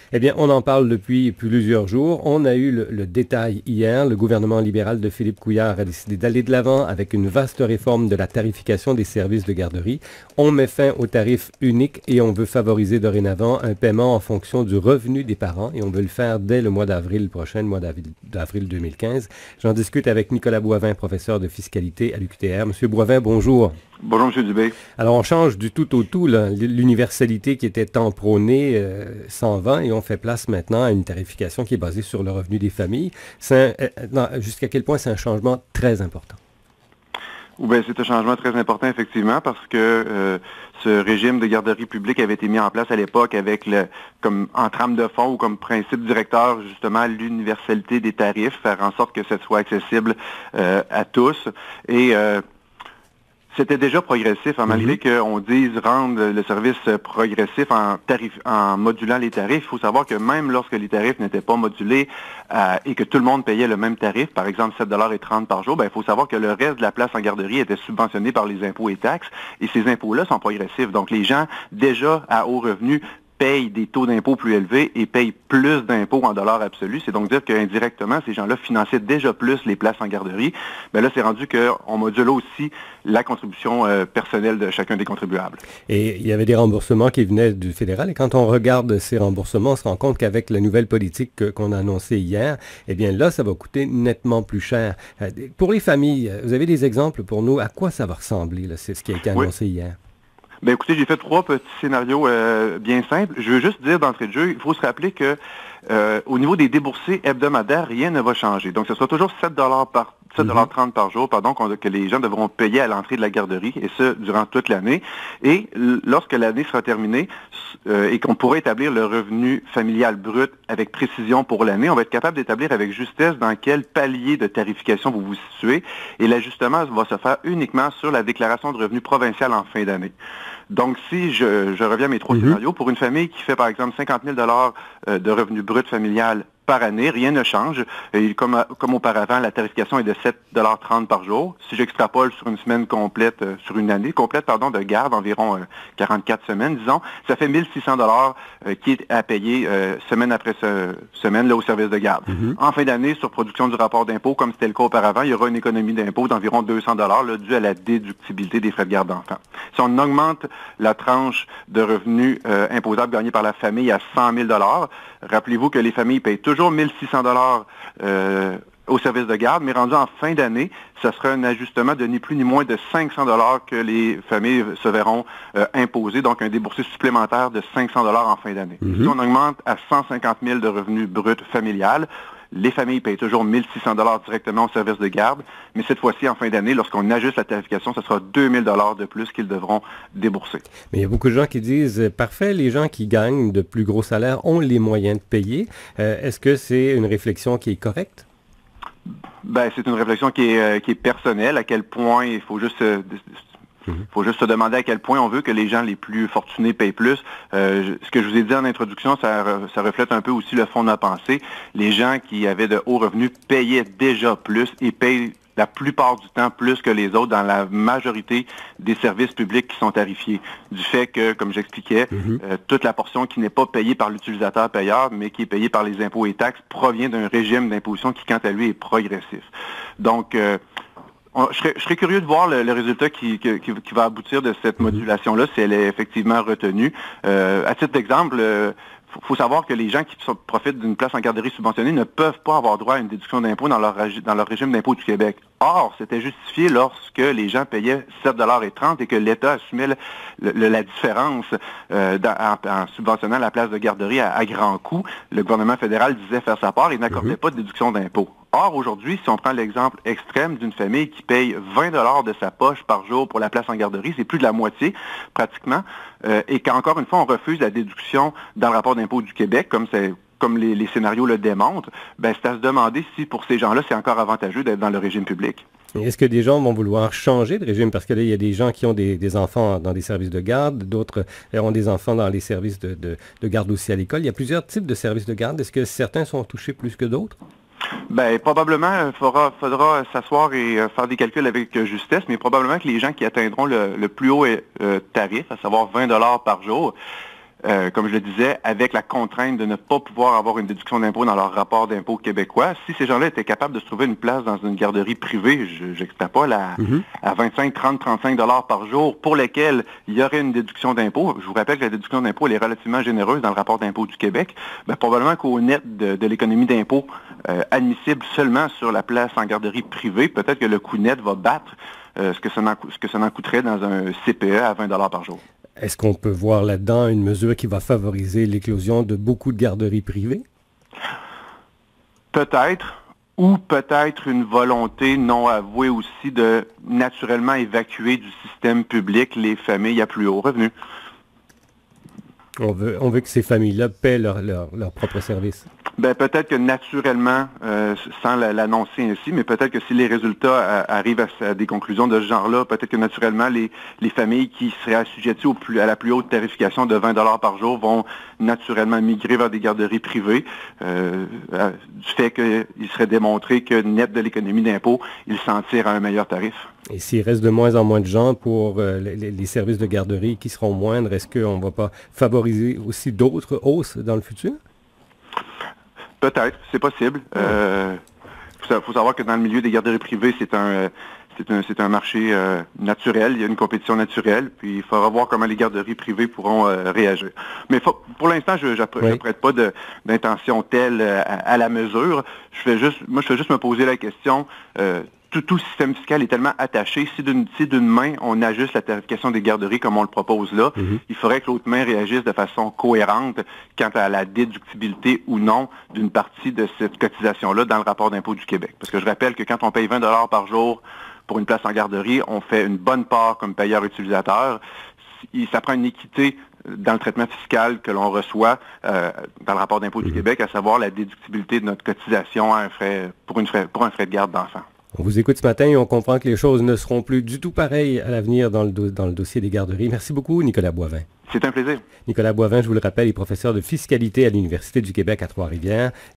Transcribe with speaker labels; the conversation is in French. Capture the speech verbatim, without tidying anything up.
Speaker 1: Eh bien, on en parle depuis plusieurs jours. On a eu le, le détail hier. Le gouvernement libéral de Philippe Couillard a décidé d'aller de l'avant avec une vaste réforme de la tarification des services de garderie. On met fin au tarif unique et on veut favoriser dorénavant un paiement en fonction du revenu des parents et on veut le faire dès le mois d'avril prochain, le mois d'avril deux mille quinze. J'en discute avec Nicolas Boivin, professeur de fiscalité à l'U Q T R. Monsieur Boivin, bonjour.
Speaker 2: Bonjour, M. Dubé.
Speaker 1: Alors, on change du tout au tout. Là. L'universalité qui était tant prônée euh, s'en va et on fait place maintenant à une tarification qui est basée sur le revenu des familles. Euh, jusqu'à quel point c'est un changement très important?
Speaker 2: Ben, c'est un changement très important, effectivement, parce que euh, ce régime de garderie publique avait été mis en place à l'époque avec le comme en trame de fond ou comme principe directeur, justement, l'universalité des tarifs, faire en sorte que ça soit accessible euh, à tous. Et euh, c'était déjà progressif, hein, malgré mm-hmm. qu'on dise rendre le service progressif en, tarif, en modulant les tarifs. Il faut savoir que même lorsque les tarifs n'étaient pas modulés euh, et que tout le monde payait le même tarif, par exemple sept dollars trente par jour, ben, il faut savoir que le reste de la place en garderie était subventionné par les impôts et taxes. Et ces impôts-là sont progressifs. Donc les gens, déjà à haut revenu, payent des taux d'impôt plus élevés et payent plus d'impôts en dollars absolus. C'est donc dire qu'indirectement, ces gens-là finançaient déjà plus les places en garderie. Mais là, c'est rendu qu'on module aussi la contribution euh, personnelle de chacun des contribuables.
Speaker 1: Et il y avait des remboursements qui venaient du fédéral. Et quand on regarde ces remboursements, on se rend compte qu'avec la nouvelle politique que, qu'on a annoncée hier, eh bien là, ça va coûter nettement plus cher. Euh, pour les familles, vous avez des exemples pour nous? À quoi ça va ressembler, là? C'est ce qui a été annoncé oui. hier.
Speaker 2: Ben écoutez, j'ai fait trois petits scénarios euh, bien simples. Je veux juste dire d'entrée de jeu, il faut se rappeler que euh, au niveau des déboursés hebdomadaires, rien ne va changer. Donc, ce sera toujours sept dollars par sept dollars trente par jour, pardon, que les gens devront payer à l'entrée de la garderie, et ce, durant toute l'année. Et lorsque l'année sera terminée euh, et qu'on pourra établir le revenu familial brut avec précision pour l'année, on va être capable d'établir avec justesse dans quel palier de tarification vous vous situez. Et l'ajustement va se faire uniquement sur la déclaration de revenus provinciale en fin d'année. Donc, si je, je reviens à mes trois mm-hmm. scénarios, pour une famille qui fait, par exemple, cinquante mille dollars de revenus bruts familial par année, rien ne change. Et comme, comme auparavant, la tarification est de sept dollars trente par jour. Si j'extrapole sur une semaine complète, euh, sur une année complète, pardon, de garde, environ euh, quarante-quatre semaines, disons, ça fait mille six cents dollars euh, qui est à payer euh, semaine après ce, semaine là, au service de garde. Mm-hmm. En fin d'année, sur production du rapport d'impôt, comme c'était le cas auparavant, il y aura une économie d'impôt d'environ deux cents dollars due à la déductibilité des frais de garde d'enfants. Si on augmente la tranche de revenus euh, imposables gagnés par la famille à cent mille dollars, rappelez-vous que les familles payent toujours mille six cents dollars euh, au service de garde, mais rendu en fin d'année, ça sera un ajustement de ni plus ni moins de cinq cents dollars que les familles se verront euh, imposer, donc un déboursé supplémentaire de cinq cents dollars en fin d'année. Mm-hmm. Si on augmente à cent cinquante mille de revenus bruts familial, les familles payent toujours mille six cents dollars directement au service de garde, mais cette fois-ci, en fin d'année, lorsqu'on ajuste la tarification, ce sera deux mille dollars de plus qu'ils devront débourser.
Speaker 1: Mais il y a beaucoup de gens qui disent, parfait, les gens qui gagnent de plus gros salaires ont les moyens de payer. Euh, est-ce que c'est une réflexion qui est correcte?
Speaker 2: Ben, c'est une réflexion qui est, euh, qui est personnelle, à quel point il faut juste... Euh, Il faut juste se demander à quel point on veut que les gens les plus fortunés payent plus. Euh, je, ce que je vous ai dit en introduction, ça, ça reflète un peu aussi le fond de ma pensée. Les gens qui avaient de hauts revenus payaient déjà plus et payent la plupart du temps plus que les autres dans la majorité des services publics qui sont tarifiés. Du fait que, comme j'expliquais, mm-hmm. euh, toute la portion qui n'est pas payée par l'utilisateur payeur, mais qui est payée par les impôts et taxes, provient d'un régime d'imposition qui, quant à lui, est progressif. Donc, euh, On, je, serais, je serais curieux de voir le, le résultat qui, qui, qui va aboutir de cette modulation-là, si elle est effectivement retenue. Euh, à titre d'exemple, euh, faut, faut savoir que les gens qui sont, profitent d'une place en garderie subventionnée ne peuvent pas avoir droit à une déduction d'impôt dans leur, dans leur régime d'impôt du Québec. Or, c'était justifié lorsque les gens payaient sept dollars trente et que l'État assumait le, le, la différence euh, dans, en, en subventionnant la place de garderie à, à grand coût. Le gouvernement fédéral disait faire sa part et n'accordait mm-hmm. pas de déduction d'impôt. Or, aujourd'hui, si on prend l'exemple extrême d'une famille qui paye vingt dollars de sa poche par jour pour la place en garderie, c'est plus de la moitié, pratiquement, euh, et qu'encore une fois, on refuse la déduction dans le rapport d'impôt du Québec, comme c'est comme les, les scénarios le démontrent, ben, c'est à se demander si pour ces gens-là, c'est encore avantageux d'être dans le régime public.
Speaker 1: Et est-ce que des gens vont vouloir changer de régime? Parce que là, il y a des gens qui ont des, des enfants dans des services de garde, d'autres ont des enfants dans les services de, de, de garde aussi à l'école. Il y a plusieurs types de services de garde. Est-ce que certains sont touchés plus que d'autres?
Speaker 2: Ben probablement, il faudra, faudra s'asseoir et euh, faire des calculs avec euh, justesse, mais probablement que les gens qui atteindront le, le plus haut euh, tarif, à savoir vingt dollars par jour, euh, comme je le disais, avec la contrainte de ne pas pouvoir avoir une déduction d'impôt dans leur rapport d'impôt québécois. Si ces gens-là étaient capables de se trouver une place dans une garderie privée, je j'extrapole à, mm-hmm. à vingt-cinq, trente, trente-cinq dollars par jour, pour lesquels il y aurait une déduction d'impôt. Je vous rappelle que la déduction d'impôt, elle est relativement généreuse dans le rapport d'impôt du Québec. Ben, probablement qu'au net de, de l'économie d'impôt euh, admissible seulement sur la place en garderie privée, peut-être que le coût net va battre euh, ce que ça en, ce que ça en coûterait dans un C P E à vingt dollars par jour.
Speaker 1: Est-ce qu'on peut voir là-dedans une mesure qui va favoriser l'éclosion de beaucoup de garderies privées?
Speaker 2: Peut-être, ou peut-être une volonté non avouée aussi de naturellement évacuer du système public les familles à plus haut revenu.
Speaker 1: On veut, on veut que ces familles-là paient leur, leur, leur propre service.
Speaker 2: Ben, peut-être que naturellement, euh, sans l'annoncer ainsi, mais peut-être que si les résultats à, arrivent à, à des conclusions de ce genre-là, peut-être que naturellement, les, les familles qui seraient assujetties au plus, à la plus haute tarification de vingt dollars par jour vont naturellement migrer vers des garderies privées, euh, euh, du fait qu'il serait démontré que net de l'économie d'impôt, ils s'en tirent à un meilleur tarif.
Speaker 1: Et s'il reste de moins en moins de gens pour euh, les, les services de garderie qui seront moindres, est-ce qu'on ne va pas favoriser aussi d'autres hausses dans le futur?
Speaker 2: Peut-être, c'est possible. Il euh, faut, faut savoir que dans le milieu des garderies privées, c'est un, c'est un, c'est un marché euh, naturel. Il y a une compétition naturelle. Puis il faudra voir comment les garderies privées pourront euh, réagir. Mais faut, pour l'instant, je ne oui. prête pas de, d'intention telle à, à la mesure. Je fais juste, moi, je fais juste me poser la question. Euh, Tout, tout le système fiscal est tellement attaché. Si d'une, si d'une main, on ajuste la tarification des garderies comme on le propose là, mm-hmm. il faudrait que l'autre main réagisse de façon cohérente quant à la déductibilité ou non d'une partie de cette cotisation-là dans le rapport d'impôt du Québec. Parce que je rappelle que quand on paye vingt dollars par jour pour une place en garderie, on fait une bonne part comme payeur utilisateur. Ça prend une équité dans le traitement fiscal que l'on reçoit euh, dans le rapport d'impôt mm-hmm. du Québec, à savoir la déductibilité de notre cotisation à un frais, pour, une frais, pour un frais de garde d'enfant.
Speaker 1: On vous écoute ce matin et on comprend que les choses ne seront plus du tout pareilles à l'avenir dans le, do- dans le dossier des garderies. Merci beaucoup, Nicolas Boivin.
Speaker 2: C'est un plaisir.
Speaker 1: Nicolas Boivin, je vous le rappelle, est professeur de fiscalité à l'Université du Québec à Trois-Rivières